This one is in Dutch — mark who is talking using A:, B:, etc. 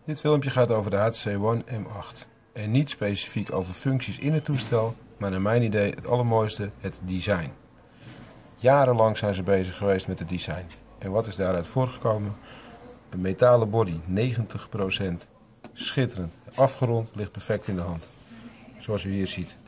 A: Dit filmpje gaat over de HTC One M8. En niet specifiek over functies in het toestel, maar naar mijn idee het allermooiste, het design. Jarenlang zijn ze bezig geweest met het design. En wat is daaruit voortgekomen? Een metalen body, 90%. Schitterend. Afgerond, ligt perfect in de hand. Zoals u hier ziet.